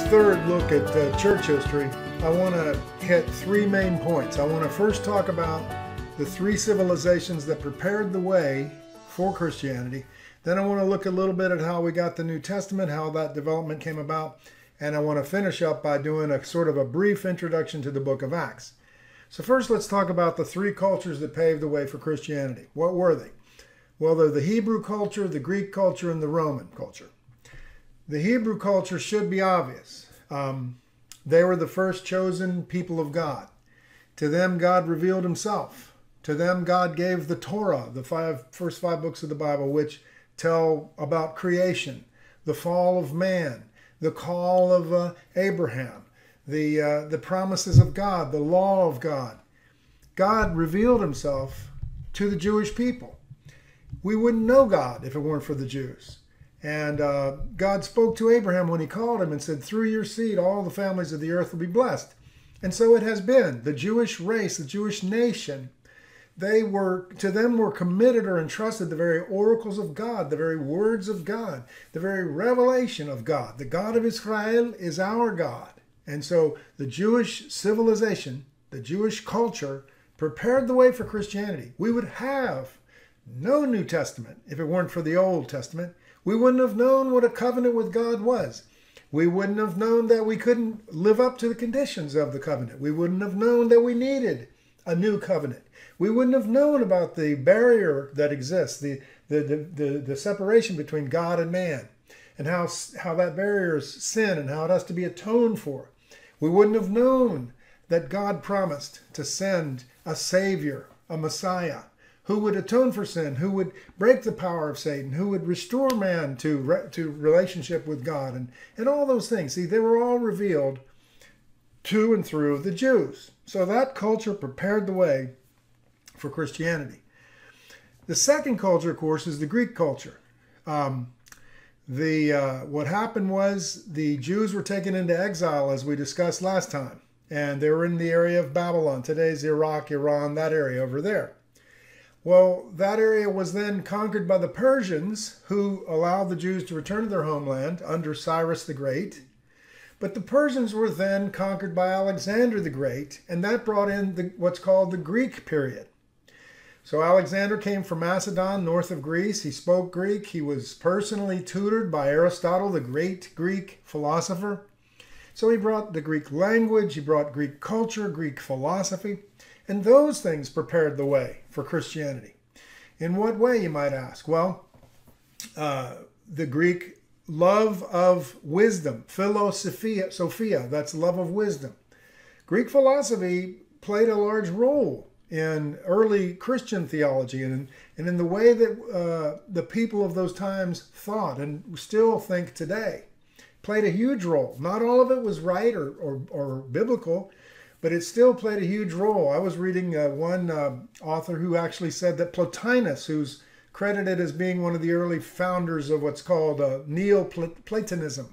third look at church history, I want to hit three main points. I want to first talk about the three civilizations that prepared the way for Christianity. Then I want to look a little bit at how we got the New Testament, how that development came about. And I want to finish up by doing a sort of a brief introduction to the book of Acts. So first, let's talk about the three cultures that paved the way for Christianity. What were they? Well, they're the Hebrew culture, the Greek culture, and the Roman culture. The Hebrew culture should be obvious. They were the first chosen people of God. To them, God revealed himself. To them, God gave the Torah, the first five books of the Bible, which tell about creation, the fall of man, the call of Abraham, the promises of God, the law of God. God revealed himself to the Jewish people. We wouldn't know God if it weren't for the Jews. And God spoke to Abraham when he called him and said, through your seed, all the families of the earth will be blessed. And so it has been. The Jewish race, the Jewish nation, to them were committed or entrusted the very oracles of God, the very words of God, the very revelation of God. The God of Israel is our God. And so the Jewish civilization, the Jewish culture, prepared the way for Christianity. We would have no New Testament if it weren't for the Old Testament. We wouldn't have known what a covenant with God was. We wouldn't have known that we couldn't live up to the conditions of the covenant. We wouldn't have known that we needed a new covenant. We wouldn't have known about the barrier that exists, the separation between God and man, and how that barrier is sin and how it has to be atoned for. We wouldn't have known that God promised to send a Savior, a Messiah, who would atone for sin, who would break the power of Satan, who would restore man to relationship with God, and all those things. See, they were all revealed to and through the Jews. So that culture prepared the way for Christianity. The second culture, of course, is the Greek culture. What happened was the Jews were taken into exile, as we discussed last time, and they were in the area of Babylon. Today's Iraq, Iran, that area over there. Well, that area was then conquered by the Persians, who allowed the Jews to return to their homeland under Cyrus the Great. But the Persians were then conquered by Alexander the Great, and that brought in what's called the Greek period. So Alexander came from Macedon, north of Greece. He spoke Greek. He was personally tutored by Aristotle, the great Greek philosopher. So he brought the Greek language, he brought Greek culture, Greek philosophy. And those things prepared the way for Christianity. In what way, you might ask? Well, the Greek love of wisdom, philosophia, that's love of wisdom. Greek philosophy played a large role in early Christian theology and in the way that the people of those times thought and still think today. Played a huge role. Not all of it was right or biblical, but it still played a huge role. I was reading one author who actually said that Plotinus, who's credited as being one of the early founders of what's called Neoplatonism,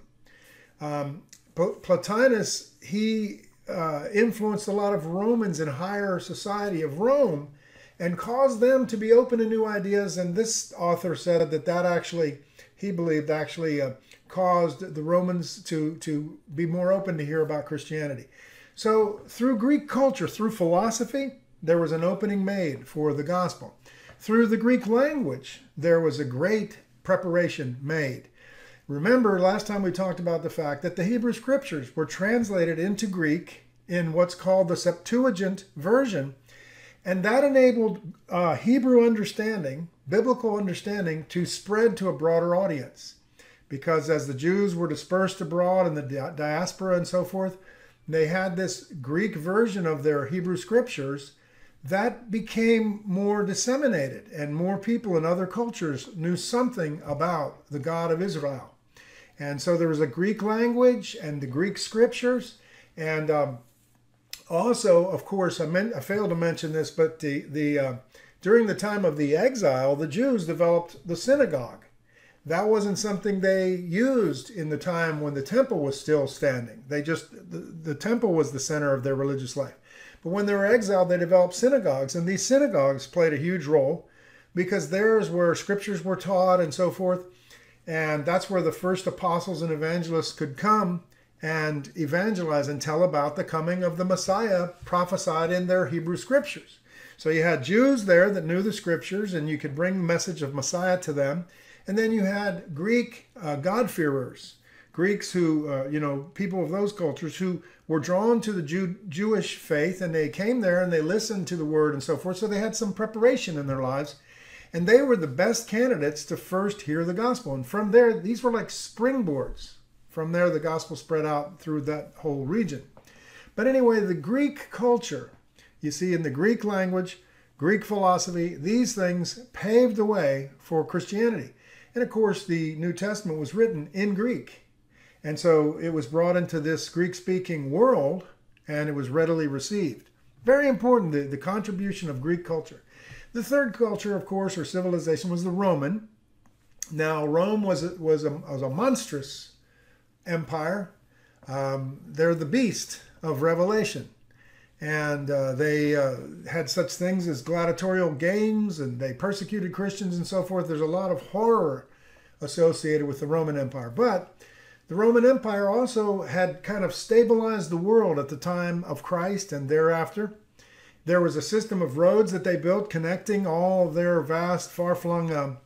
Plotinus, he influenced a lot of Romans in higher society of Rome and caused them to be open to new ideas. And this author said that actually, he believed, caused the Romans to be more open to hear about Christianity. So through Greek culture, through philosophy, there was an opening made for the gospel. Through the Greek language, there was a great preparation made. Remember, last time we talked about the fact that the Hebrew Scriptures were translated into Greek in what's called the Septuagint version, and that enabled Hebrew understanding, biblical understanding, to spread to a broader audience. Because as the Jews were dispersed abroad in the diaspora and so forth, they had this Greek version of their Hebrew Scriptures that became more disseminated, and more people in other cultures knew something about the God of Israel. And so there was a Greek language and the Greek Scriptures. And also, of course, I failed to mention this, but during the time of the exile, the Jews developed the synagogue. That wasn't something they used in the time when the temple was still standing. The temple was the center of their religious life. But when they were exiled, they developed synagogues, and these synagogues played a huge role because there's where scriptures were taught and so forth. And that's where the first apostles and evangelists could come and evangelize and tell about the coming of the Messiah prophesied in their Hebrew scriptures. So you had Jews there that knew the scriptures, and you could bring the message of Messiah to them. And then you had Greek God-fearers, Greeks who, people of those cultures who were drawn to the Jewish faith, and they came there and they listened to the word and so forth. So they had some preparation in their lives, and they were the best candidates to first hear the gospel. And from there, these were like springboards. From there, the gospel spread out through that whole region. But anyway, the Greek culture, you see, in the Greek language, Greek philosophy, these things paved the way for Christianity. And of course, the New Testament was written in Greek. And so it was brought into this Greek-speaking world, and it was readily received. Very important, the contribution of Greek culture. The third culture, of course, or civilization, was the Roman. Now, Rome was a monstrous empire. They're the beast of Revelation. And they had such things as gladiatorial games, and they persecuted Christians and so forth. There's a lot of horror associated with the Roman Empire. But the Roman Empire also had kind of stabilized the world at the time of Christ and thereafter. There was a system of roads that they built connecting all of their vast, far-flung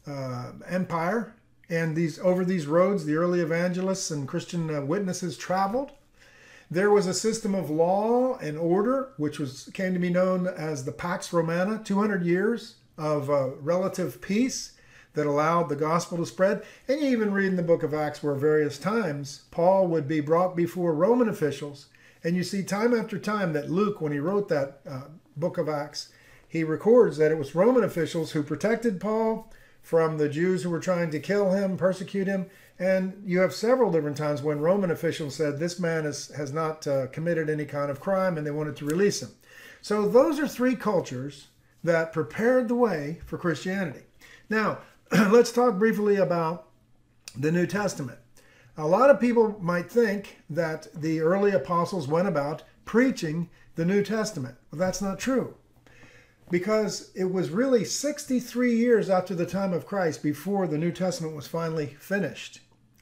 empire. And over these roads, the early evangelists and Christian witnesses traveled. There was a system of law and order, which came to be known as the Pax Romana, 200 years of relative peace that allowed the gospel to spread. And you even read in the book of Acts where various times Paul would be brought before Roman officials. And you see time after time that Luke, when he wrote that book of Acts, he records that it was Roman officials who protected Paul from the Jews who were trying to kill him, persecute him. And you have several different times when Roman officials said this man has not committed any kind of crime, and they wanted to release him. So those are three cultures that prepared the way for Christianity. Now, let's talk briefly about the New Testament. A lot of people might think that the early apostles went about preaching the New Testament. Well, that's not true, because it was really 63 years after the time of Christ before the New Testament was finally finished.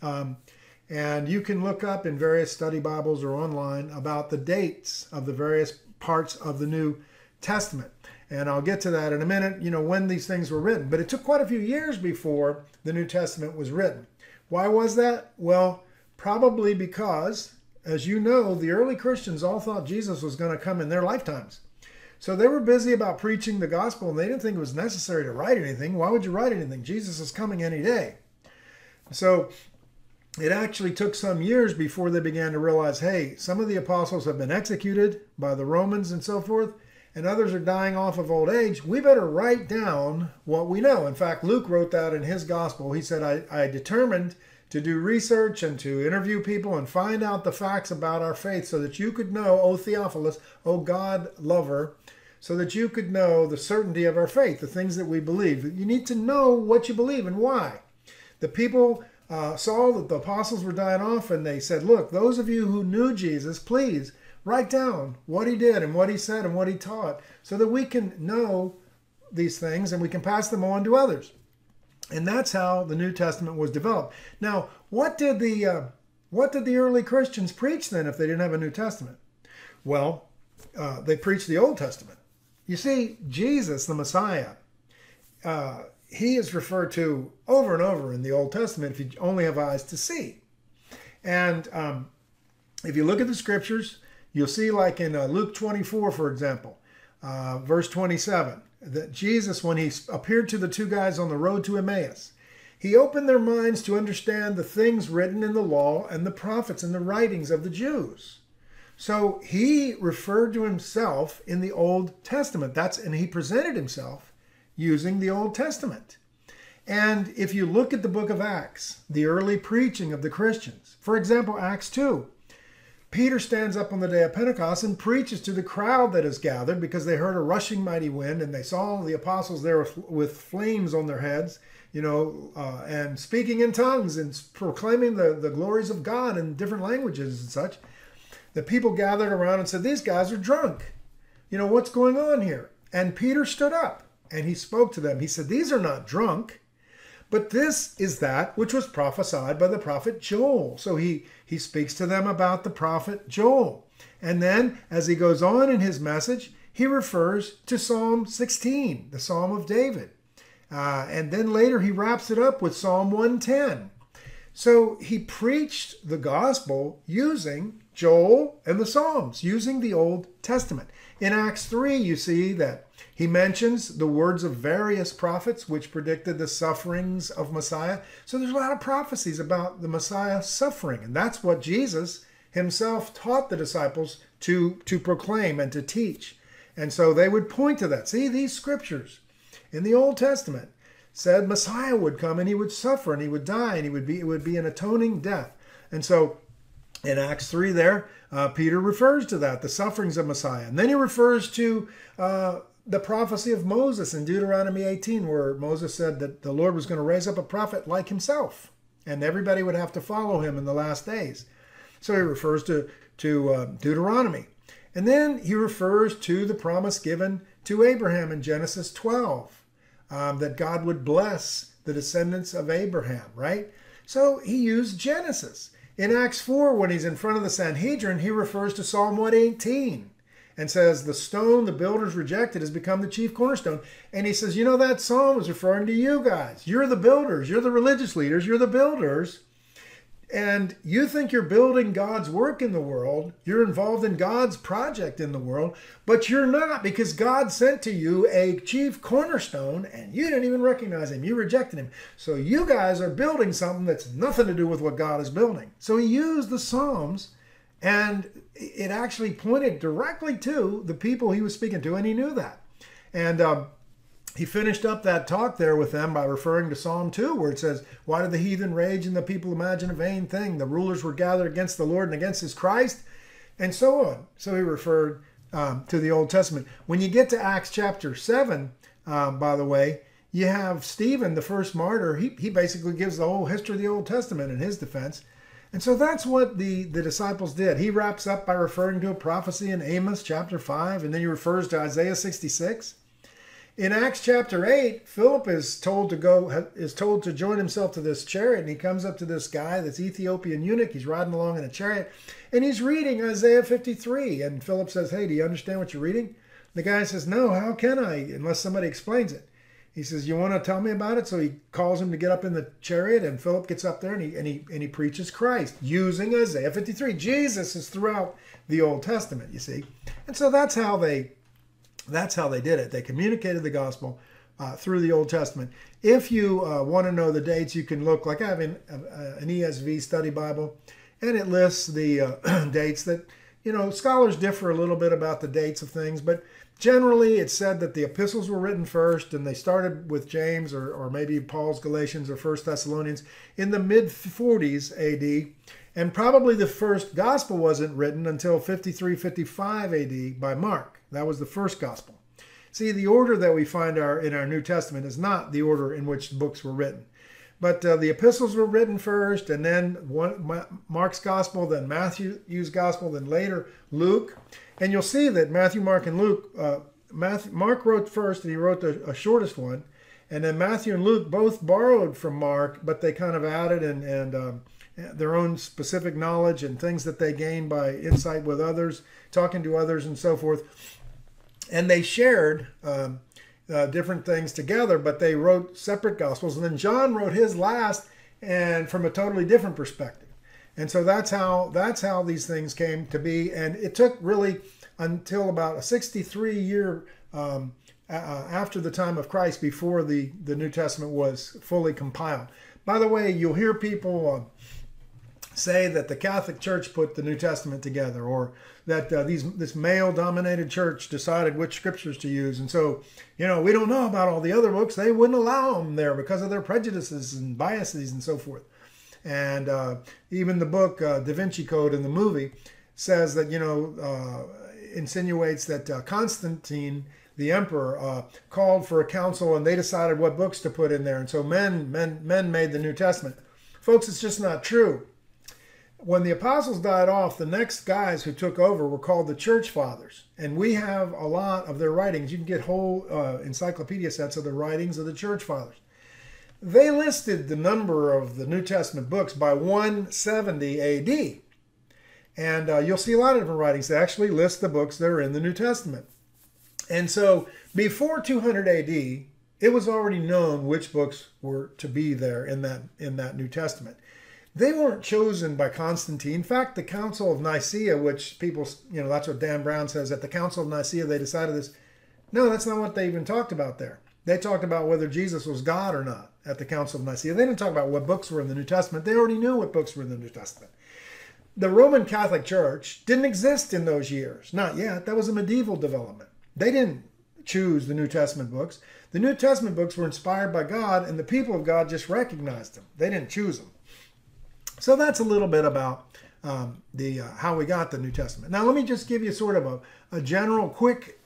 And you can look up in various study Bibles or online about the dates of the various parts of the New Testament. And I'll get to that in a minute, when these things were written. But it took quite a few years before the New Testament was written. Why was that? Well, probably because, as you know, the early Christians all thought Jesus was going to come in their lifetimes. So they were busy about preaching the gospel, and they didn't think it was necessary to write anything. Why would you write anything? Jesus is coming any day. So it actually took some years before they began to realize, hey, some of the apostles have been executed by the Romans and so forth, and others are dying off of old age. We better write down what we know. In fact, Luke wrote that in his gospel. He said, I determined to do research and to interview people and find out the facts about our faith so that you could know, O Theophilus, O God lover, so that you could know the certainty of our faith, the things that we believe. You need to know what you believe and why. The people saw that the apostles were dying off, and they said, look, those of you who knew Jesus, please write down what he did and what he said and what he taught so that we can know these things and we can pass them on to others. And that's how the New Testament was developed. Now, what did the early Christians preach then if they didn't have a New Testament? Well, they preached the Old Testament. You see, Jesus, the Messiah, he is referred to over and over in the Old Testament if you only have eyes to see. And if you look at the scriptures, you'll see, like in Luke 24, for example, verse 27, that Jesus, when he appeared to the two guys on the road to Emmaus, he opened their minds to understand the things written in the law and the prophets and the writings of the Jews. So he referred to himself in the Old Testament. And he presented himself using the Old Testament. And if you look at the book of Acts, the early preaching of the Christians, for example, Acts 2, Peter stands up on the day of Pentecost and preaches to the crowd that is gathered because they heard a rushing mighty wind and they saw the apostles there with flames on their heads, and speaking in tongues and proclaiming the glories of God in different languages and such. The people gathered around and said, these guys are drunk. What's going on here? And Peter stood up and he spoke to them. He said, these are not drunk, But this is that which was prophesied by the prophet Joel. So he speaks to them about the prophet Joel. And then as he goes on in his message, he refers to Psalm 16, the Psalm of David. And then later he wraps it up with Psalm 110. So he preached the gospel using Joel and the Psalms, using the Old Testament. In Acts 3, you see that he mentions the words of various prophets which predicted the sufferings of Messiah. So there's a lot of prophecies about the Messiah suffering. And that's what Jesus himself taught the disciples to proclaim and to teach. And so they would point to that. See, these scriptures in the Old Testament said Messiah would come and he would suffer and he would die and it would be an atoning death. And so in Acts 3 there, Peter refers to that, the sufferings of Messiah. And then he refers to the prophecy of Moses in Deuteronomy 18, where Moses said that the Lord was going to raise up a prophet like himself, and everybody would have to follow him in the last days. So he refers to Deuteronomy. And then he refers to the promise given to Abraham in Genesis 12, that God would bless the descendants of Abraham, right? So he used Genesis. In Acts 4, when he's in front of the Sanhedrin, he refers to Psalm 118 and says, the stone the builders rejected has become the chief cornerstone. And he says, you know, that psalm is referring to you guys. You're the builders. You're the religious leaders. You're the builders. And you think you're building God's work in the world. You're involved in God's project in the world. But you're not, because God sent to you a chief cornerstone and you didn't even recognize him. You rejected him. So you guys are building something that's nothing to do with what God is building. So he used the Psalms, and it actually pointed directly to the people he was speaking to, and he knew that. And he finished up that talk there with them by referring to Psalm 2, where it says, why did the heathen rage and the people imagine a vain thing? The rulers were gathered against the Lord and against his Christ, and so on. So he referred to the Old Testament. When you get to Acts chapter 7, by the way, you have Stephen, the first martyr. He basically gives the whole history of the Old Testament in his defense. And so that's what the disciples did. He wraps up by referring to a prophecy in Amos chapter 5, and then he refers to Isaiah 66. In Acts chapter 8, Philip is told to join himself to this chariot, and he comes up to this guy, this Ethiopian eunuch. He's riding along in a chariot, and he's reading Isaiah 53. And Philip says, hey, do you understand what you're reading? The guy says, no, how can I, unless somebody explains it? He says, you want to tell me about it? So he calls him to get up in the chariot, and Philip gets up there, and he preaches Christ using Isaiah 53. Jesus is throughout the Old Testament, you see. And so that's how they did it. They communicated the gospel through the Old Testament. If you want to know the dates, you can look, like I have an ESV study Bible, and it lists the dates that, you know, scholars differ a little bit about the dates of things, but generally it's said that the epistles were written first, and they started with James or maybe Paul's Galatians or 1 Thessalonians in the mid-40s AD, and probably the first gospel wasn't written until 53, 55 AD by Mark. That was the first gospel. See, the order that we find in our New Testament is not the order in which the books were written. But the epistles were written first, and then Mark's gospel, then Matthew's gospel, then later Luke. And you'll see that Matthew, Mark, and Luke, Mark wrote first, and he wrote the shortest one. And then Matthew and Luke both borrowed from Mark, but they kind of added and their own specific knowledge and things that they gained by insight with others, talking to others and so forth. And they shared different things together, but they wrote separate gospels. And then John wrote his last, and from a totally different perspective. And so that's how these things came to be. And it took really until about a 63-year after the time of Christ before the New Testament was fully compiled. By the way, you'll hear people say that the Catholic Church put the New Testament together, or that this male-dominated church decided which scriptures to use. And so, you know, we don't know about all the other books. They wouldn't allow them there because of their prejudices and biases and so forth. And even the book Da Vinci Code in the movie says that, you know, insinuates that Constantine, the emperor, called for a council, and they decided what books to put in there. And so men made the New Testament. Folks, it's just not true. When the apostles died off, the next guys who took over were called the church fathers. And we have a lot of their writings. You can get whole encyclopedia sets of the writings of the church fathers. they listed the number of the New Testament books by 170 AD. And you'll see a lot of different writings that actually list the books that are in the New Testament. And so before 200 AD, it was already known which books were to be there in that New Testament. They weren't chosen by Constantine. In fact, the Council of Nicaea, which people, that's what Dan Brown says, at the Council of Nicaea, they decided this. No, that's not what they even talked about there. They talked about whether Jesus was God or not at the Council of Nicaea. They didn't talk about what books were in the New Testament. They already knew what books were in the New Testament. The Roman Catholic Church didn't exist in those years. Not yet. That was a medieval development. They didn't choose the New Testament books. The New Testament books were inspired by God, and the people of God just recognized them. They didn't choose them. So that's a little bit about how we got the New Testament. Now, let me just give you sort of a general quick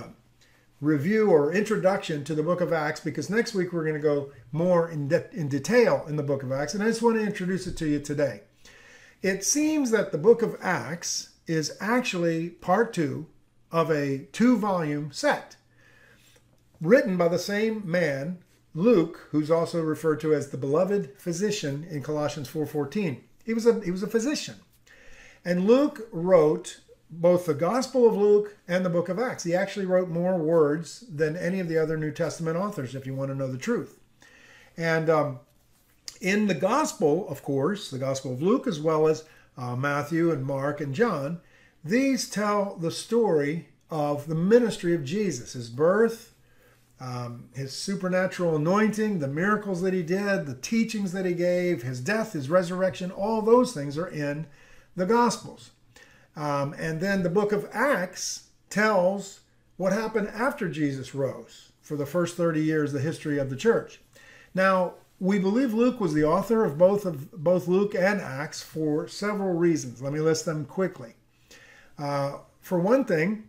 review or introduction to the book of Acts, because next week we're going to go more in detail in the book of Acts, and I just want to introduce it to you today. It seems that the book of Acts is actually part 2 of a 2-volume set written by the same man, Luke, who's also referred to as the beloved physician in Colossians 4:14. He was a physician. And Luke wrote both the Gospel of Luke and the book of Acts. He actually wrote more words than any of the other New Testament authors, if you want to know the truth. And in the Gospel, of course, the Gospel of Luke, as well as Matthew and Mark and John, these tell the story of the ministry of Jesus, his birth, his supernatural anointing, the miracles that he did, the teachings that he gave, his death, his resurrection. All those things are in the Gospels. And then the book of Acts tells what happened after Jesus rose for the first 30 years, the history of the church. Now, we believe Luke was the author of both Luke and Acts for several reasons. Let me list them quickly. For one thing,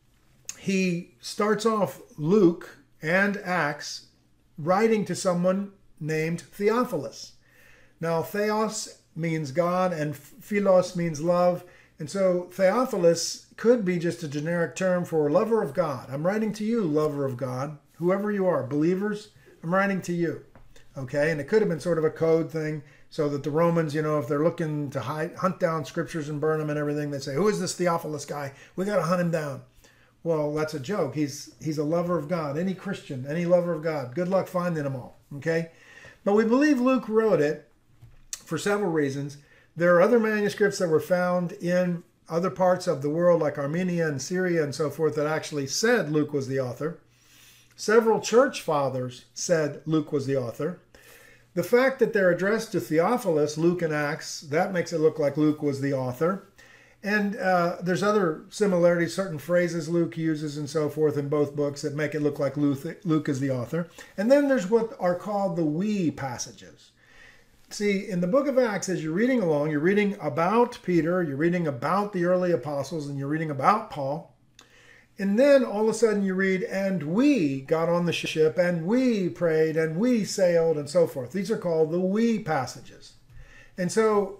he starts off Luke and Acts writing to someone named Theophilus. Now, Theos means God and Philos means love. And so Theophilus could be just a generic term for lover of God. I'm writing to you, lover of God, whoever you are, believers, I'm writing to you. Okay, and it could have been sort of a code thing so that the Romans, if they're looking to hunt down scriptures and burn them and everything, they say, who is this Theophilus guy? We got to hunt him down. Well, that's a joke. He's a lover of God. Any Christian, any lover of God. Good luck finding them all. Okay, but we believe Luke wrote it for several reasons. There are other manuscripts that were found in other parts of the world, like Armenia and Syria and so forth, that actually said Luke was the author. Several church fathers said Luke was the author. The fact that they're addressed to Theophilus, Luke and Acts, that makes it look like Luke was the author. And there's other similarities, certain phrases Luke uses and so forth in both books that make it look like Luke is the author. And then there's what are called the we passages. See, in the book of Acts, as you're reading along, you're reading about Peter, you're reading about the early apostles, and you're reading about Paul. And then all of a sudden you read, and we got on the ship, and we prayed, and we sailed, and so forth. These are called the we passages. And so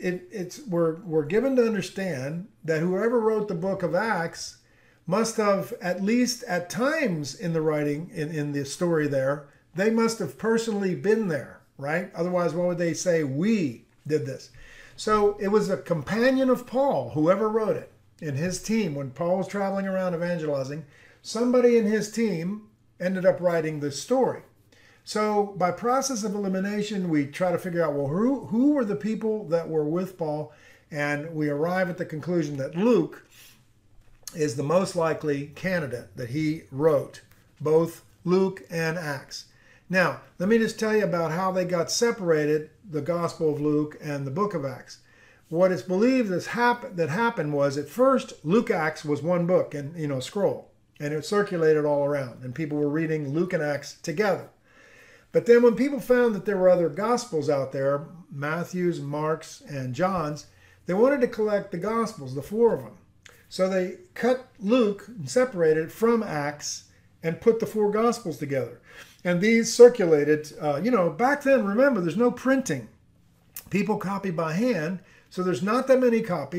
we're given to understand that whoever wrote the book of Acts must have, at least at times in the writing, in the story there, they must have personally been there, right? Otherwise, what would they say? We did this. So it was a companion of Paul, whoever wrote it, in his team. When Paul was traveling around evangelizing, somebody in his team ended up writing this story. So by process of elimination, we try to figure out, well, who were the people that were with Paul? And we arrive at the conclusion that Luke is the most likely candidate, that he wrote both Luke and Acts. Now, let me just tell you about how they got separated, the Gospel of Luke and the book of Acts. What is believed that happened was, at first, Luke Acts was one book and a scroll, and it circulated all around, and people were reading Luke and Acts together. But then when people found that there were other Gospels out there, Matthew's, Mark's, and John's, they wanted to collect the Gospels, the 4 of them. So they cut Luke and separated it from Acts and put the 4 Gospels together. And these circulated, back then, remember, there's no printing. People copy by hand, so there's not that many copies.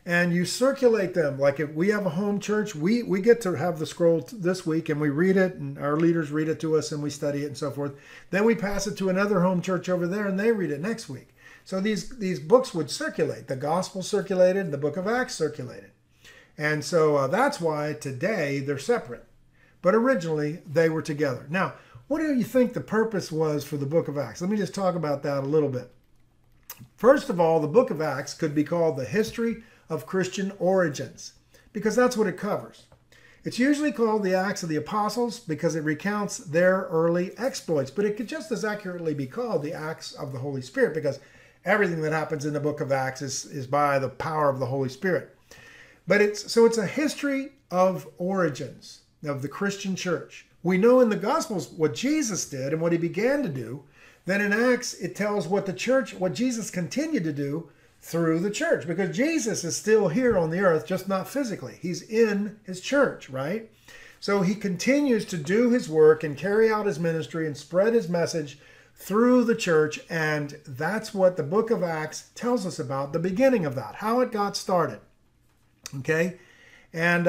and you circulate them. Like if we have a home church, we get to have the scroll this week and we read it and our leaders read it to us and we study it and so forth. Then we pass it to another home church over there and they read it next week. So these books would circulate. The gospel circulated, the book of Acts circulated. And so that's why today they're separate. But originally they were together. Now, what do you think the purpose was for the book of Acts? Let me just talk about that a little bit. First of all, the book of Acts could be called the history of Christian origins, because that's what it covers. It's usually called the Acts of the Apostles because it recounts their early exploits, but it could just as accurately be called the Acts of the Holy Spirit, because everything that happens in the book of Acts is by the power of the Holy Spirit. But it's a history of origins of the Christian church. We know in the Gospels what Jesus did and what he began to do. Then in Acts, it tells what Jesus continued to do through the church, because Jesus is still here on the earth, just not physically. He's in his church, right? So he continues to do his work and carry out his ministry and spread his message through the church. And that's what the book of Acts tells us about, the beginning of that, how it got started. Okay? And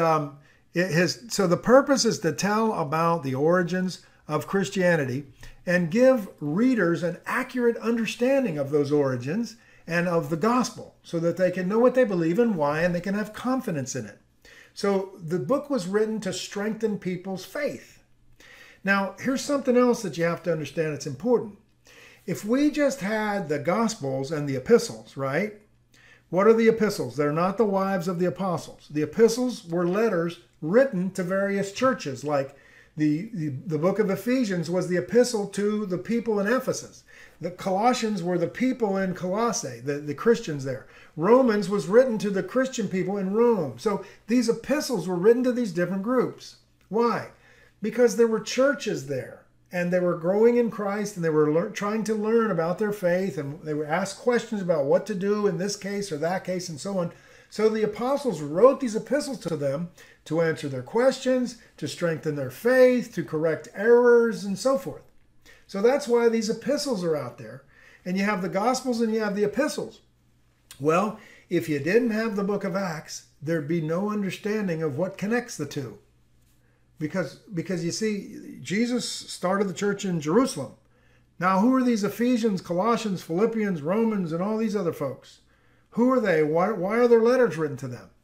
so the purpose is to tell about the origins of Christianity and give readers an accurate understanding of those origins and of the gospel so that they can know what they believe and why, and they can have confidence in it. So the book was written to strengthen people's faith. Now, here's something else that you have to understand. It's important. If we just had the Gospels and the epistles, right? What are the epistles? They're not the wives of the apostles. The epistles were letters written to various churches, like the book of Ephesians was the epistle to the people in Ephesus. The Colossians were the people in Colossae, the Christians there. Romans was written to the Christian people in Rome. So these epistles were written to these different groups. Why? Because there were churches there, and they were growing in Christ, and they were trying to learn about their faith, and they were asked questions about what to do in this case or that case and so on. So the apostles wrote these epistles to them to answer their questions, to strengthen their faith, to correct errors, and so forth. So that's why these epistles are out there. And you have the Gospels and you have the epistles. Well, if you didn't have the book of Acts, there'd be no understanding of what connects the two. Because you see, Jesus started the church in Jerusalem. Now, who are these Ephesians, Colossians, Philippians, Romans, and all these other folks? Who are they? Why are their letters written to them?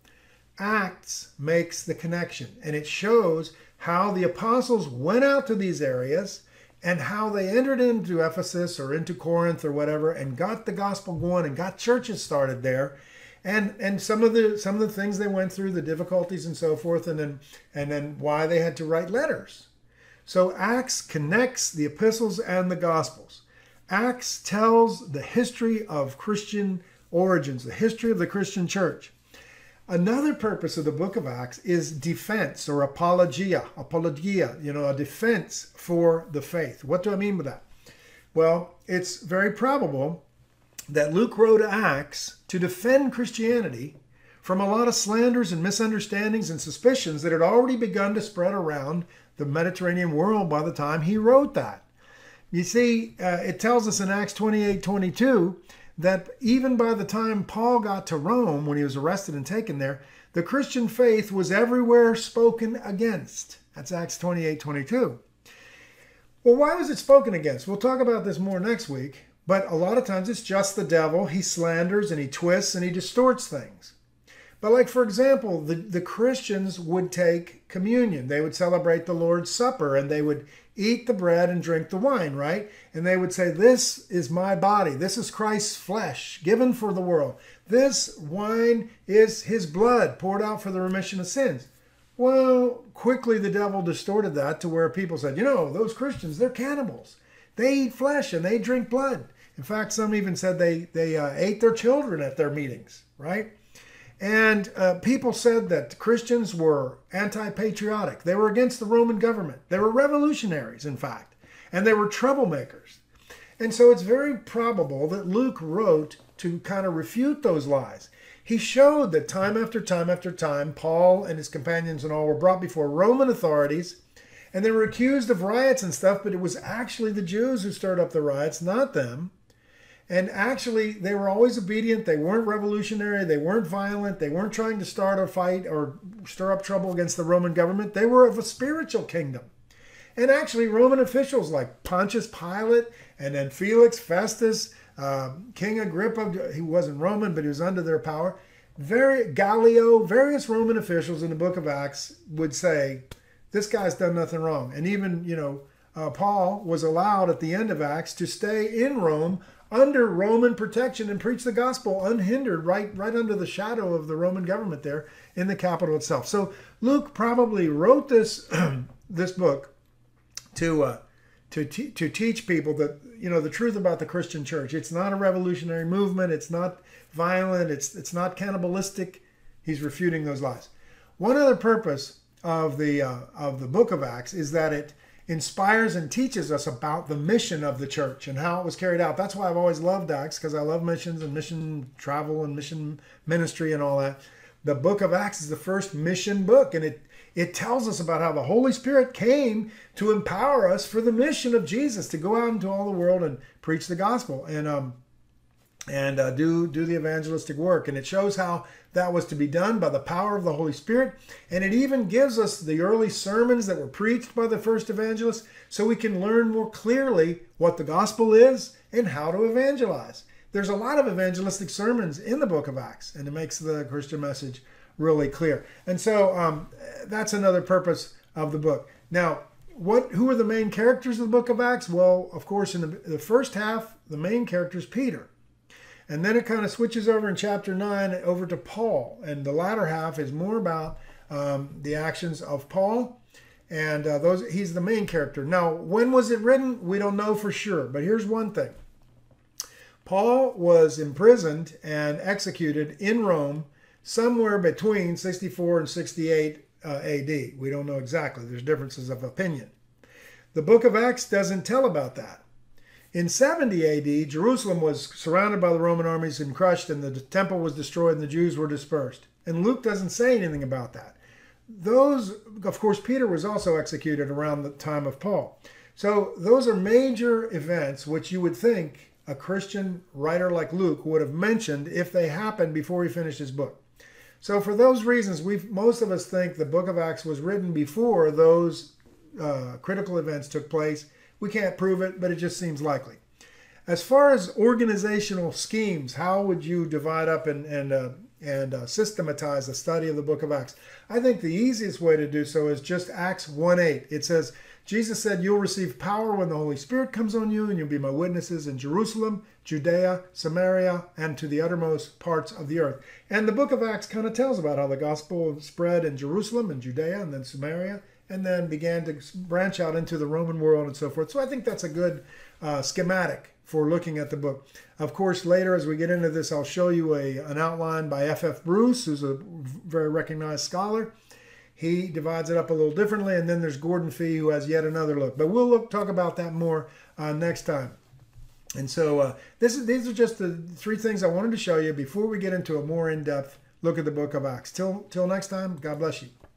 Acts makes the connection, and it shows how the apostles went out to these areas and how they entered into Ephesus or into Corinth or whatever and got the gospel going and got churches started there, and some of the things they went through, the difficulties and so forth, and then why they had to write letters. So Acts connects the epistles and the gospels. Acts tells the history of Christian origins, the history of the Christian church. Another purpose of the book of Acts is defense or apologia, a defense for the faith. What do I mean by that? Well, it's very probable that Luke wrote Acts to defend Christianity from a lot of slanders and misunderstandings and suspicions that had already begun to spread around the Mediterranean world by the time he wrote that. You see, it tells us in Acts 28:22 that even by the time Paul got to Rome, when he was arrested and taken there, the Christian faith was everywhere spoken against. That's Acts 28:22. Well, why was it spoken against? We'll talk about this more next week, but a lot of times it's just the devil. He slanders and he twists and he distorts things. But like, for example, the Christians would take communion. They would celebrate the Lord's Supper, and they would eat the bread and drink the wine, right? And they would say, this is my body. This is Christ's flesh given for the world. This wine is his blood poured out for the remission of sins. Well, quickly the devil distorted that to where people said, those Christians, they're cannibals. They eat flesh and they drink blood. In fact, some even said they ate their children at their meetings, right? And people said that Christians were anti-patriotic. They were against the Roman government. They were revolutionaries, in fact, and they were troublemakers. And so it's very probable that Luke wrote to kind of refute those lies. He showed that time after time after time, Paul and his companions and all were brought before Roman authorities, and they were accused of riots and stuff, but it was actually the Jews who stirred up the riots, not them. And actually, they were always obedient. They weren't revolutionary. They weren't violent. They weren't trying to start a fight or stir up trouble against the Roman government. They were of a spiritual kingdom. And actually, Roman officials like Pontius Pilate and then Felix, Festus, King Agrippa, he wasn't Roman, but he was under their power. Gallio, various Roman officials in the book of Acts would say, this guy's done nothing wrong. And even, Paul was allowed at the end of Acts to stay in Rome under Roman protection and preach the gospel unhindered, right under the shadow of the Roman government there in the capital itself. So Luke probably wrote this this book to teach people that the truth about the Christian church. It's not a revolutionary movement. It's not violent. It's not cannibalistic. He's refuting those lies. One other purpose of the book of Acts is that it inspires and teaches us about the mission of the church and how it was carried out. That's why I've always loved Acts, because I love missions and mission travel and mission ministry and all that. The book of Acts is the first mission book, and it tells us about how the Holy Spirit came to empower us for the mission of Jesus, to go out into all the world and preach the gospel and do the evangelistic work. And it shows how that was to be done by the power of the Holy Spirit. And it even gives us the early sermons that were preached by the first evangelists so we can learn more clearly what the gospel is and how to evangelize. There's a lot of evangelistic sermons in the book of Acts, and it makes the Christian message really clear. And so that's another purpose of the book. Now, who are the main characters of the book of Acts? Well, of course, in the first half, the main character is Peter. And then it kind of switches over in chapter 9 over to Paul. And the latter half is more about the actions of Paul. And he's the main character. Now, when was it written? We don't know for sure. But here's one thing. Paul was imprisoned and executed in Rome somewhere between 64 and 68 AD. We don't know exactly. There's differences of opinion. The book of Acts doesn't tell about that. In 70 AD, Jerusalem was surrounded by the Roman armies and crushed, and the temple was destroyed and the Jews were dispersed. And Luke doesn't say anything about that. Of course, Peter was also executed around the time of Paul. So those are major events which you would think a Christian writer like Luke would have mentioned if they happened before he finished his book. So for those reasons, most of us think the book of Acts was written before those critical events took place. We can't prove it, but it just seems likely. As far as organizational schemes, how would you divide up and systematize the study of the book of Acts? I think the easiest way to do so is just Acts 1:8. It says, Jesus said, you'll receive power when the Holy Spirit comes on you, and you'll be my witnesses in Jerusalem, Judea, Samaria, and to the uttermost parts of the earth. And the book of Acts kind of tells about how the gospel spread in Jerusalem and Judea and then Samaria, and then began to branch out into the Roman world and so forth. So I think that's a good schematic for looking at the book. Of course, later as we get into this, I'll show you an outline by F.F. Bruce, who's a very recognized scholar. He divides it up a little differently, and then there's Gordon Fee, who has yet another look. But we'll talk about that more next time. And so these are just the three things I wanted to show you before we get into a more in-depth look at the book of Acts. Till next time, God bless you.